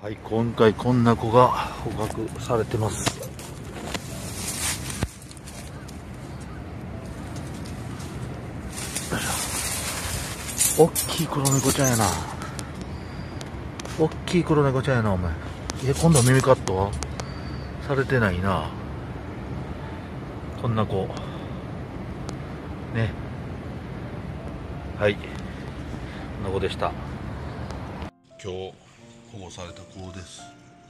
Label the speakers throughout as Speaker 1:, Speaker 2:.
Speaker 1: はい、今回こんな子が捕獲されてます。おっきい黒猫ちゃんやな。おっきい黒猫ちゃんやな、お前。今度は耳カットはされてないな。こんな子。ね。はい。こんな子でした。今日保護された子です。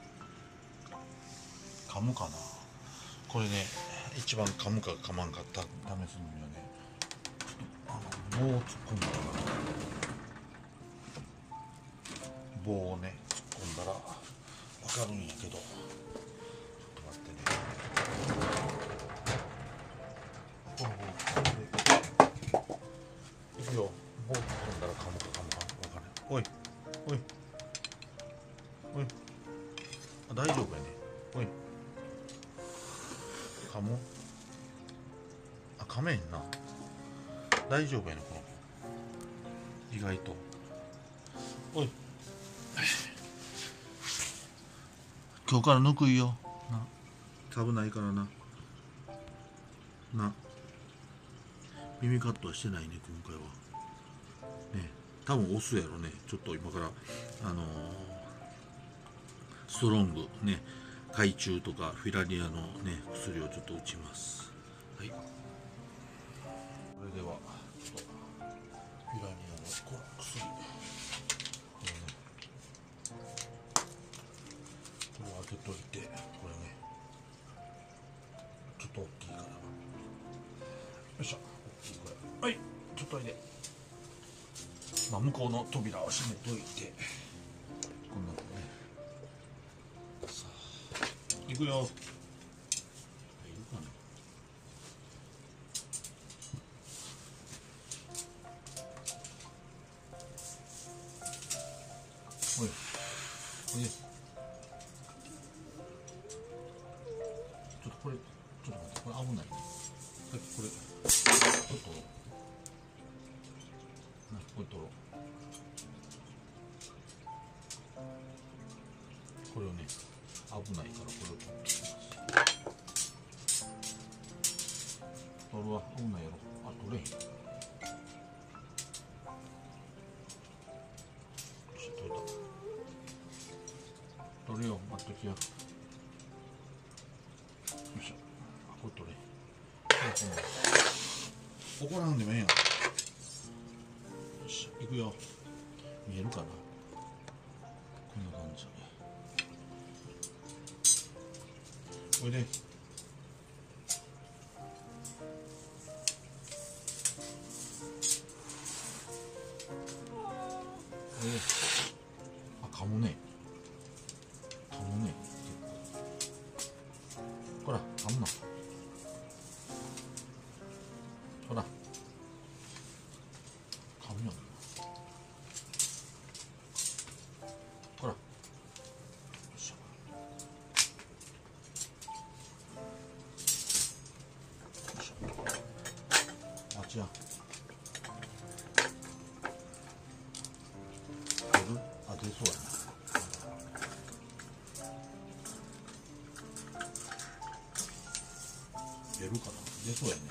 Speaker 1: 噛むかな。これね、一番噛むか噛まんか試すのにはね、棒を突っ込んだら、棒をね突っ込んだら分かるんやけど、ちょっと待ってね。この棒いくよ。棒突っ込んだら噛むか噛むか分かる。おいおいおい、あ、大丈夫やね。おい、噛む？あ、噛めへんな。大丈夫やね、この子。意外と。おい、今日から抜くいよな。危ないからな。耳カットはしてないね、今回は。ね、多分オスやろね。ちょっと今からストロングね、害虫とかフィラリアのね薬をちょっと打ちます。はい。これではちょっとフィラリアのこの薬、これを開けといて、これねちょっと大きいから、よいしょ、大きいこれ。はい、ちょっとおいで。まあ向こうの扉を閉めといて、こんなのね。さあ行くよ。いるかな。おいおいで。ちょっとこれ、ちょっと待って、これ危ないね。はい、これちょっとこれ取ろう。これをね、危ないからこれを取ってきます。取るわ、危ないやろ。あ、取れへん。取れた。取れよ、待っときや。よいしょ。あ、これ取れ。怒らんでもええやん。よし、行くよ。見えるかな。こんな感じ。おいで。あ、噛むね。噛むね。ほら、噛むな。ほら。噛むよ。ほら。よいしょ。よいしょ。あ、違う。出る？あ、出そうやな。出るかな。出そうやね。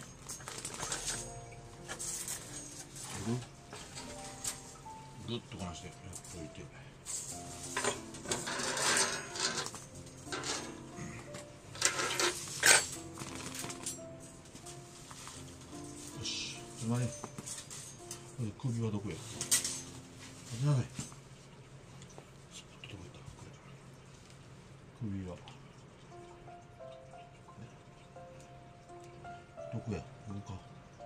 Speaker 1: 出る？ぐっとこなしてやっといて。よし、つまり首はどこや。あ、やばい。どこ行った？首はどこや。ここか。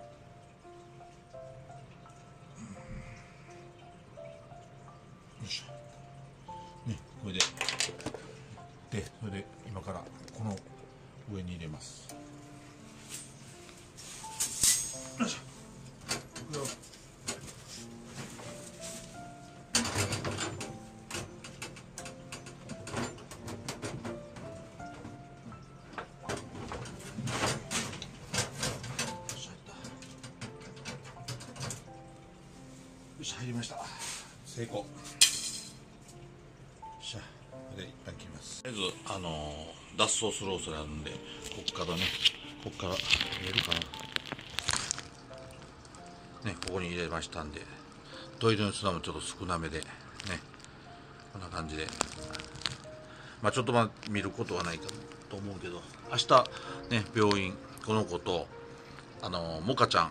Speaker 1: よいしょ。ね、これで。それで今からこの上に入れます。よいしょ。いくよ。よし、入りました。成功。よっしゃ。 で一旦切ります。とりあえず脱走する恐れあるんで、こっからね、こっから見えるかなね、ここに入れましたんで、トイレの砂もちょっと少なめでね、こんな感じで、まあちょっと見ることはないかと思うけど、明日ね、病院、この子とモカちゃん、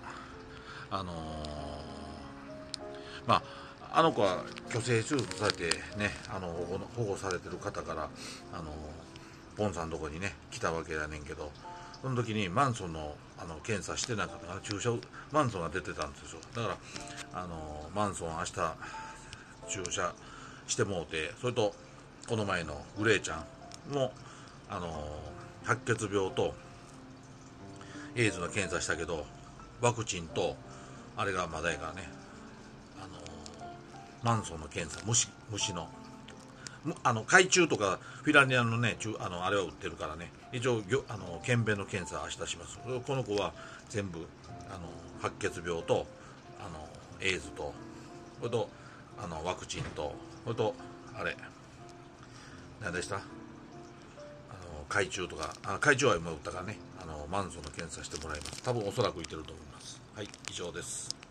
Speaker 1: まあの子は虚勢手術されてね、保護されてる方からポンさんのとこにね来たわけやねんけど、その時にマンソンの検査してなかったから注射マンソンが出てたんですよ。だからマンソン明日注射してもうて、それとこの前のグレーちゃんも白血病とエイズの検査したけど、ワクチンとあれがまだやからね、マンソンの検査、虫の海中とかフィラニアのねあれを売ってるからね、一応検便の検査明日します。この子は全部白血病とエイズと、それとワクチンと、それとあれ何でした、海中とか海中は今打ったからね、マンソンの検査してもらいます。多分おそらくいけると思います。はい、以上です。